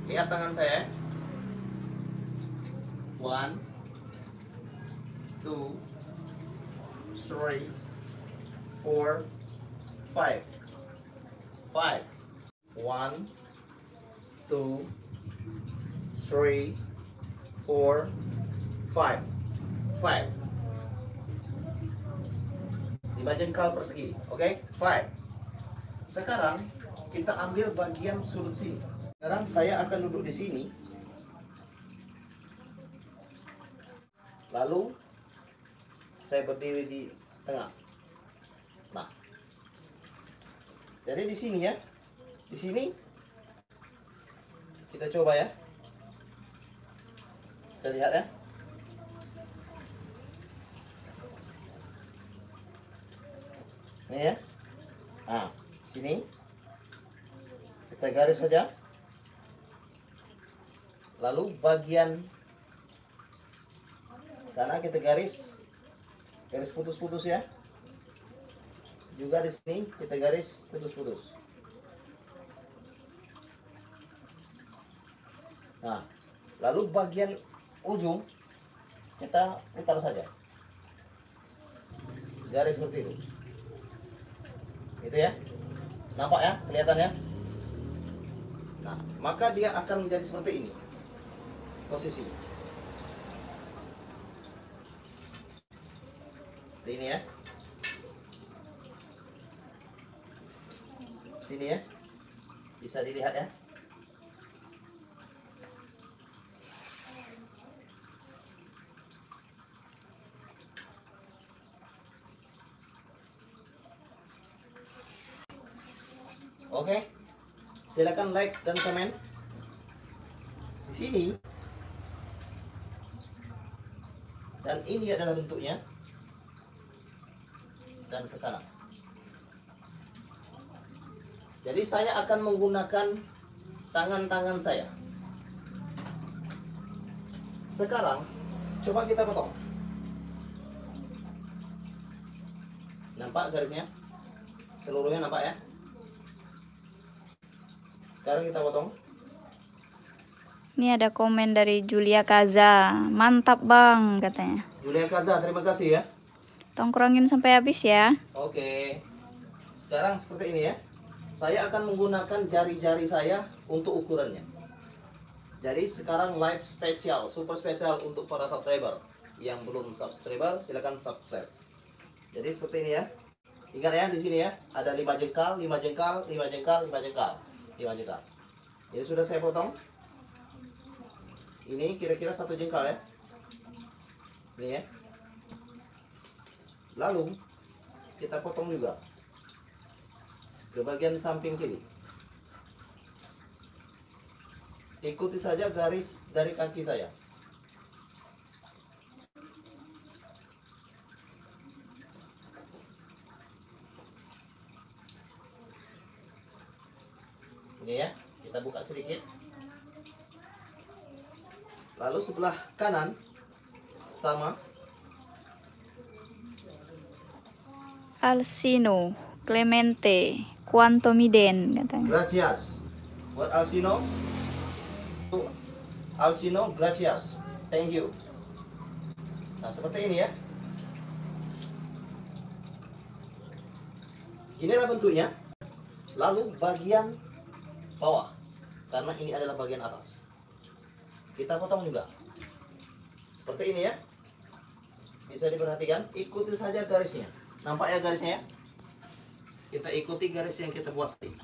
Lihat tangan saya. 1, 2, 3, 4, 5. 5. 1, 2, 3, 4, 5. 5. 5 jengkal persegi. Oke, 5. Sekarang kita ambil bagian sudut sini. Sekarang saya akan duduk di sini. Lalu saya berdiri di tengah. Nah, jadi di sini ya. Di sini kita coba ya. Saya lihat ya. Ini ya. Nah, sini kita garis saja. Lalu bagian sana kita garis putus-putus ya. Juga di sini kita garis putus-putus. Nah, lalu bagian ujung kita putar saja. Garis seperti itu. Itu ya. Nampak ya? Kelihatan ya? Nah, maka dia akan menjadi seperti ini. Posisi. Ini ya. Sini ya. Bisa dilihat ya. Oke. Silakan like dan komen. Di sini. Dan ini adalah bentuknya. Dan ke sana. Jadi saya akan menggunakan tangan-tangan saya. Sekarang coba kita potong. Nampak garisnya? Seluruhnya nampak ya? Sekarang kita potong. Ini ada komen dari Julia Kaza. Mantap bang katanya. Julia Kaza, terima kasih ya. Tongkrongin sampai habis ya. Oke. Sekarang seperti ini ya. Saya akan menggunakan jari-jari saya untuk ukurannya. Jadi sekarang live spesial, super spesial untuk para subscriber. Yang belum subscriber silakan subscribe. Jadi seperti ini ya. Ingat ya, di sini ya ada 5 jengkal, 5 jengkal, 5 jengkal, 5 jengkal, 5 jengkal. Jadi sudah saya potong. Ini kira-kira 1 jengkal ya. Ini ya. Lalu kita potong juga ke bagian samping kiri. Ikuti saja garis dari kaki saya. Ini ya, kita buka sedikit. Lalu sebelah kanan sama. Alcino, Clemente, Quantomiden katanya. Gracias. Buat Alcino. Alcino, gracias. Thank you. Nah, seperti ini ya. Inilah bentuknya. Lalu bagian bawah. Karena ini adalah bagian atas. Kita potong juga. Seperti ini ya. Bisa diperhatikan. Ikuti saja garisnya. Nampak ya garisnya ya? Kita ikuti garis yang kita buat tadi.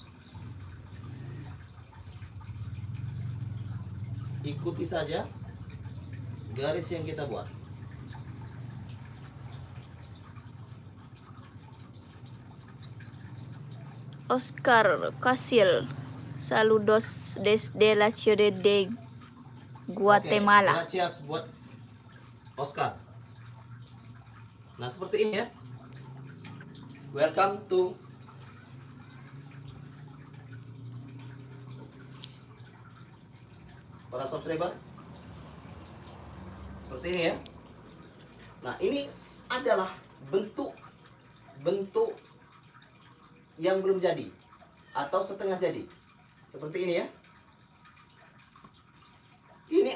Ikuti saja garis yang kita buat. Oscar Casil, saludos desde la ciudad de Guatemala. Oke, gracias buat Oscar. Nah, seperti ini ya. Welcome to para subscriber. Seperti ini ya. Nah, ini adalah bentuk yang belum jadi atau setengah jadi. Seperti ini ya.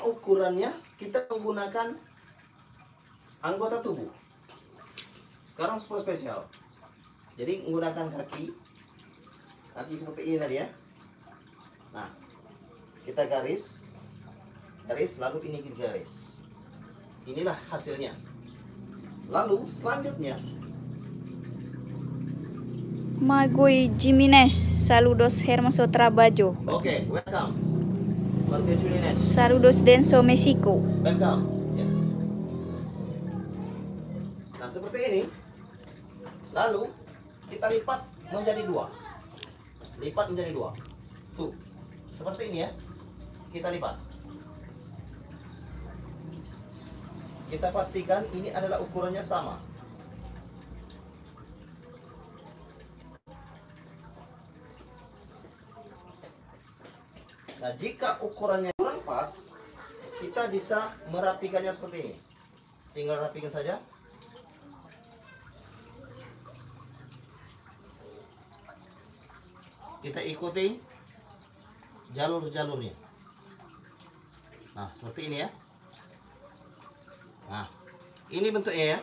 ukurannya kita menggunakan anggota tubuh. Sekarang super spesial. Jadi menggunakan kaki seperti ini tadi ya. Nah, kita garis, lalu ini kita garis. Inilah hasilnya. Lalu selanjutnya, Magui Jimenez, saludos hermoso trabajo. oke, welcome. Warga Julines, Saludos Denso Mexico. welcome. Ya. Nah, seperti ini. Lalu kita lipat menjadi dua. Tuh, seperti ini ya. Kita lipat. Kita pastikan ini adalah ukurannya sama. Nah, jika ukurannya kurang pas, kita bisa merapikannya seperti ini. Tinggal rapikan saja. Kita ikuti jalur-jalurnya. Nah, seperti ini ya. Nah, ini bentuknya ya.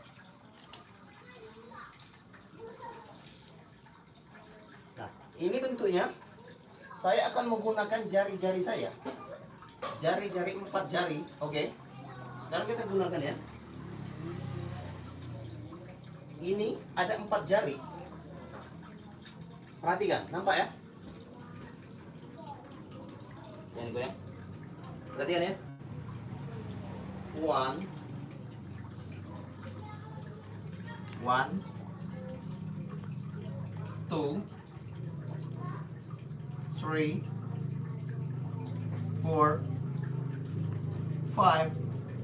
Nah, ini bentuknya. Saya akan menggunakan jari-jari saya. Jari-jari 4 jari. Oke. Sekarang kita gunakan ya. Ini ada 4 jari. Perhatikan, nampak ya? Yang goyang. Perhatikan ya. 1 2 3 4 5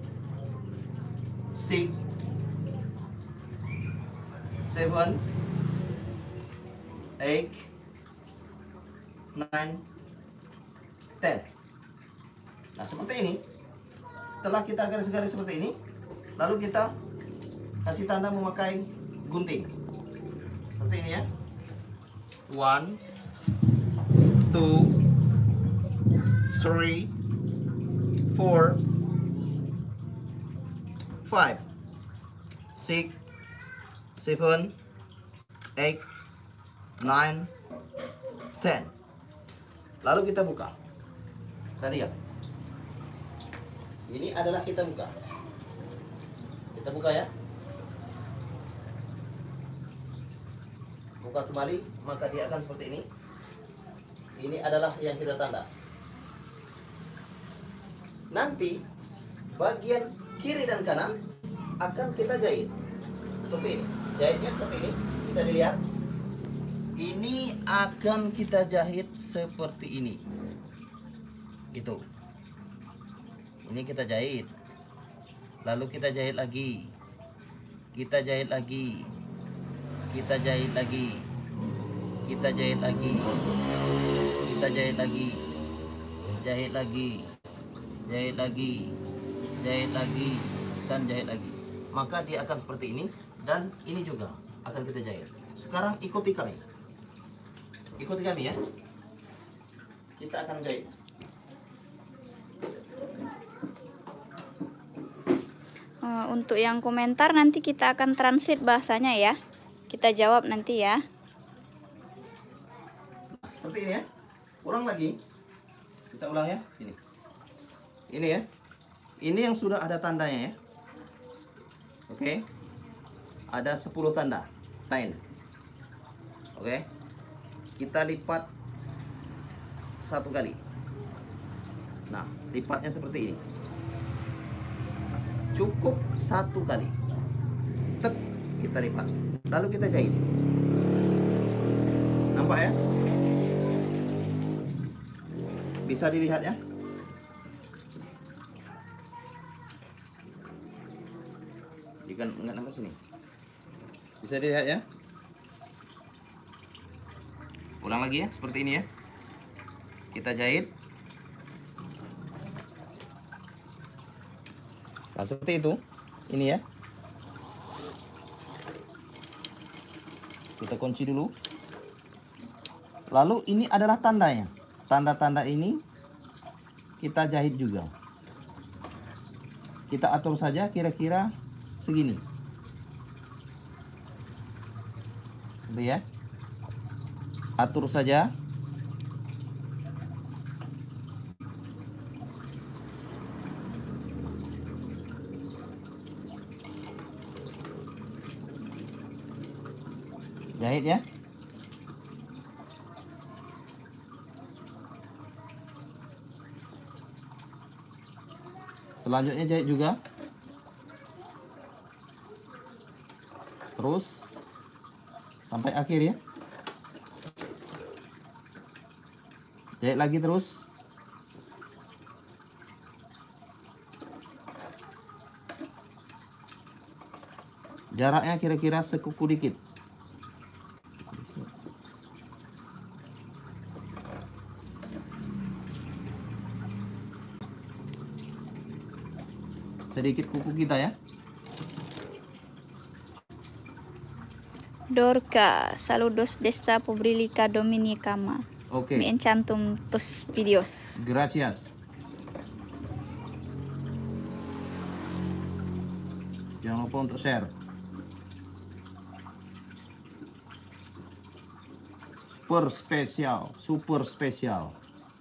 6 7 8 9 10. Nah, seperti ini. Setelah kita garis-garis seperti ini, lalu kita kasih tanda memakai gunting. Seperti ini ya. 1 2 3 4 5 6 7 8 9 10. Lalu kita buka. Perhatikan. Ini adalah kita buka. Kita buka ya. Buka kembali, maka dia akan seperti ini. Ini adalah yang kita tanda. Nanti bagian kiri dan kanan akan kita jahit. Seperti ini. Jahitnya seperti ini. Bisa dilihat. Ini akan kita jahit seperti ini. Gitu. Ini kita jahit. Lalu kita jahit lagi. Kita jahit lagi. Kita jahit lagi. Kita jahit lagi. Kita jahit lagi. Jahit lagi. Jahit lagi. Jahit lagi. Dan jahit lagi. Maka dia akan seperti ini. Dan ini juga akan kita jahit. Sekarang ikuti kami. Ikuti kami ya. Kita akan jahit. Untuk yang komentar nanti kita akan translate bahasanya ya. Kita jawab nanti ya. Nah, seperti ini ya. Ulang lagi. Kita ulang ya. Sini. Ini ya. Ini yang sudah ada tandanya ya. Oke. Ada 10 tanda. 10. Oke. Kita lipat 1 kali. Nah, lipatnya seperti ini. Cukup 1 kali. Tek, kita lipat. Lalu kita jahit. Nampak ya? Bisa dilihat ya? Jika enggak nampak sini. Bisa dilihat ya? Ulang lagi ya, seperti ini ya. Kita jahit. Nah, seperti itu. Ini ya. Kita kunci dulu. Lalu ini adalah tandanya. Tanda-tanda ini kita jahit juga. kita atur saja kira-kira segini. Gitu ya. Atur saja. Jahit ya. Selanjutnya jahit juga. Terus sampai akhir ya. Jahit lagi terus. Jaraknya kira-kira sekuku dikit. Sedikit kuku kita ya. Dorca, saludos desta Publica Dominicana. Oke. Me encantum tus videos. Gracias. Jangan lupa untuk share. Super spesial.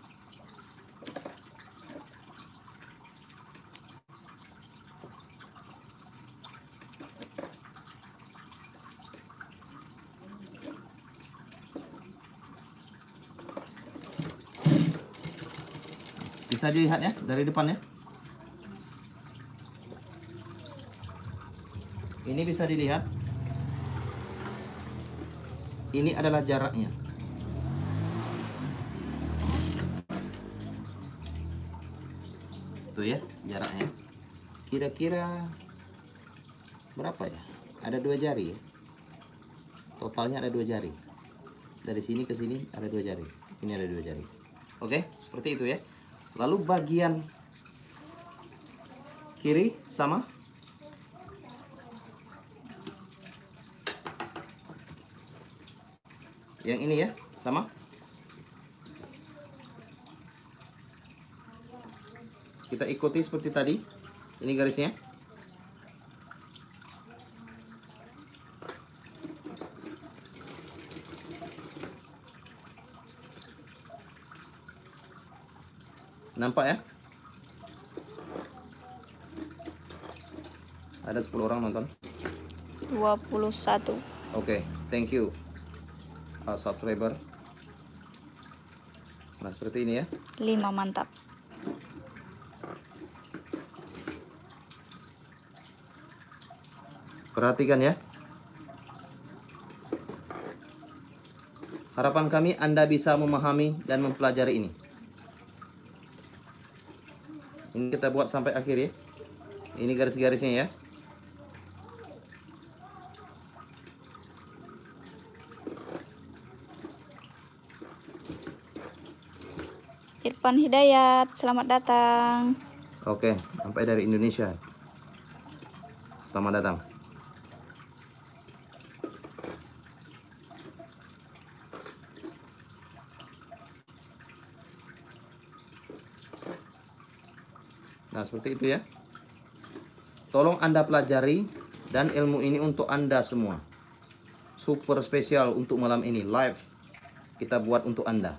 Bisa dilihat ya dari depan ya. Ini bisa dilihat. Ini adalah jaraknya. Tuh ya jaraknya. Kira-kira berapa ya? Ada 2 jari ya. Totalnya ada 2 jari. Dari sini ke sini ada 2 jari. Ini ada 2 jari. Oke, seperti itu ya. Lalu bagian kiri sama. Yang ini ya, sama. Kita ikuti seperti tadi. Ini garisnya. Nampak ya? Ada 10 orang nonton. 21. Oke, thank you subscriber. Nah seperti ini ya. 5 mantap. Perhatikan ya. Harapan kami Anda bisa memahami dan mempelajari ini. Ini kita buat sampai akhir ya. Ini garis-garisnya ya. Irfan Hidayat, selamat datang. Oke, sampai dari Indonesia. Selamat datang. Nah, seperti itu ya. Tolong Anda pelajari dan ilmu ini untuk Anda semua. Super spesial untuk malam ini, live. Kita buat untuk Anda.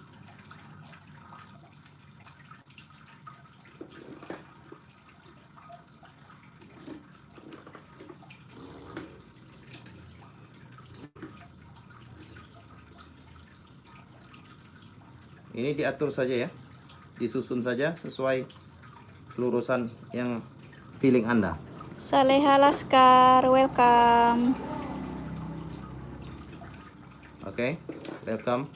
Ini diatur saja ya. Disusun saja sesuai lurusan yang feeling Anda. Saleha Laskar, welcome. Oke, welcome.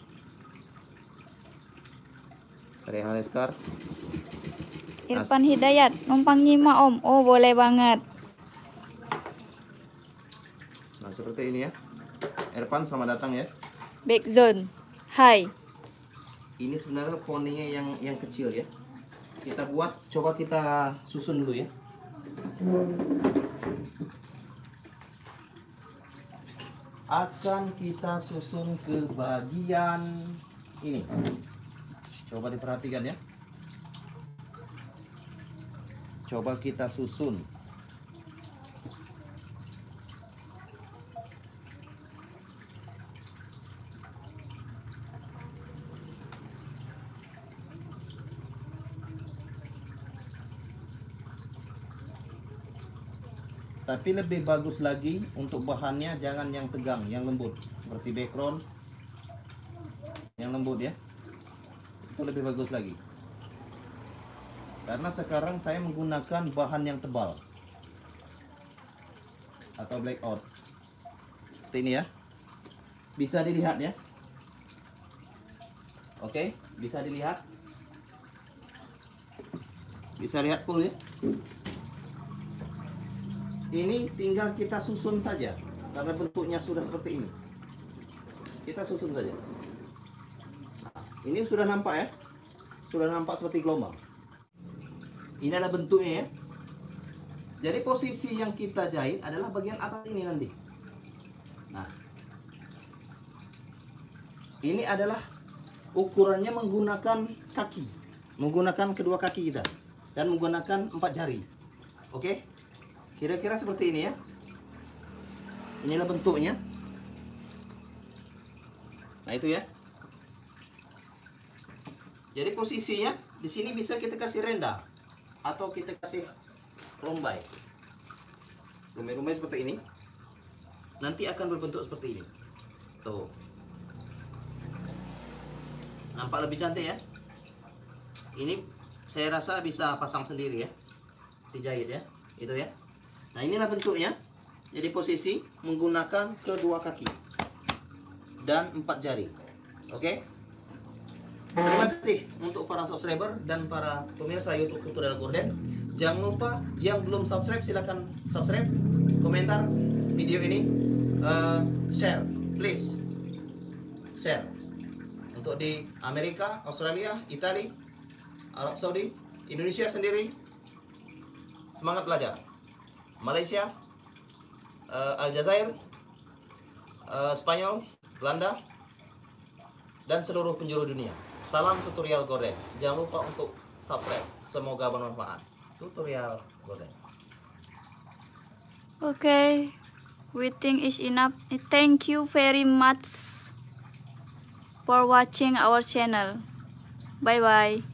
Saleha Laskar. Irfan Hidayat, numpang nyimak Om. Oh, boleh banget. Nah, seperti ini ya. Irfan, selamat datang ya. Backzone. Hai. Ini sebenarnya poninya yang kecil ya. Kita buat, coba kita susun dulu ya. Akan kita susun ke bagian ini. Coba diperhatikan ya. Coba kita susun. Tapi lebih bagus lagi untuk bahannya jangan yang tegang, yang lembut. Seperti background. Yang lembut ya. Itu lebih bagus lagi. Karena sekarang saya menggunakan bahan yang tebal. Atau blackout. Seperti ini ya. Bisa dilihat ya. Oke, bisa dilihat. Bisa lihat full ya. Ini tinggal kita susun saja. Karena bentuknya sudah seperti ini. Kita susun saja. Ini sudah nampak ya. Sudah nampak seperti gelombang. Ini adalah bentuknya ya. Jadi posisi yang kita jahit adalah bagian atas ini nanti. Nah, ini adalah ukurannya menggunakan kaki. Menggunakan kedua kaki kita. Dan menggunakan 4 jari. Oke? Kira-kira seperti ini ya. Inilah bentuknya. Nah itu ya. Jadi posisinya di sini bisa kita kasih rendah atau kita kasih rumbai. Rumbai-rumbai seperti ini. Nanti akan berbentuk seperti ini. Tuh. Nampak lebih cantik ya. Ini saya rasa bisa pasang sendiri ya. Dijahit ya. Itu ya. Nah inilah bentuknya. Jadi posisi menggunakan kedua kaki dan 4 jari. Oke. Terima kasih untuk para subscriber dan para pemirsa YouTube Tutorial Gorden. Jangan lupa yang belum subscribe silahkan subscribe, komentar video ini, share, please share. Untuk di Amerika, Australia, Italia, Arab Saudi, Indonesia sendiri, semangat belajar. Malaysia, Aljazair, Spanyol, Belanda, dan seluruh penjuru dunia. Salam Tutorial Gorden. Jangan lupa untuk subscribe. Semoga bermanfaat. Tutorial Gorden. Okay, we think is enough. Thank you very much for watching our channel. Bye bye.